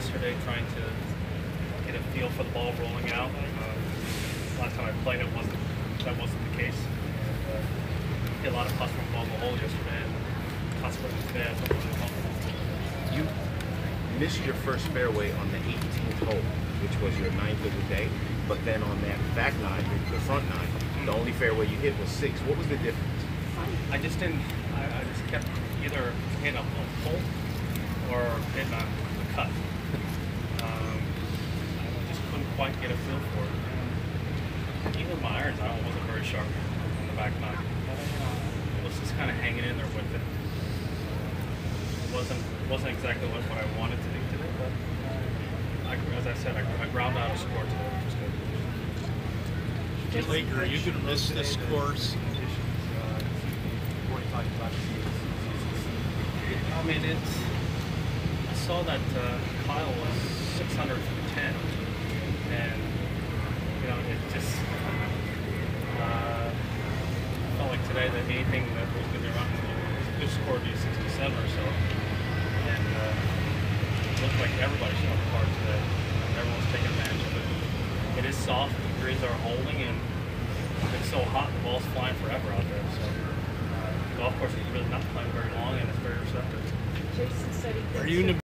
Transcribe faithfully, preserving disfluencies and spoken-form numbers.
yesterday trying to get a feel for the ball rolling out. Uh, last time I played it wasn't that wasn't the case. And, uh, hit a lot of putts from ball in the hole yesterday, and consequently today I felt really comfortable. You missed your first fairway on the eighteenth hole, which was your ninth of the day, but then on that back nine, the front nine, mm-hmm. the only fairway you hit was six. What was the difference? I just didn't. I, I just kept either hitting a pull or hitting on the cut. Um, I just couldn't quite get a feel for it. And even my irons, I wasn't very sharp on the back nine. But, uh, it was just kind of hanging in there with it. It wasn't wasn't exactly what, what I wanted to do today, but uh, I, as I said, I, I ground out a score today, which was good. Laker, are you going to miss this course? I mean, it's. I saw that uh, Kyle was six hundred from ten, and you know, it just uh, felt like today that anything that was going to be running a good score would be sixty-seven or so, and uh, it looked like everybody shot the hard today. Everyone's taking advantage of it. It is soft, the greens are holding, and it's so hot, the ball's flying forever out there. So. The golf course is really not playing very long, and it's very receptive. Jason said he Are you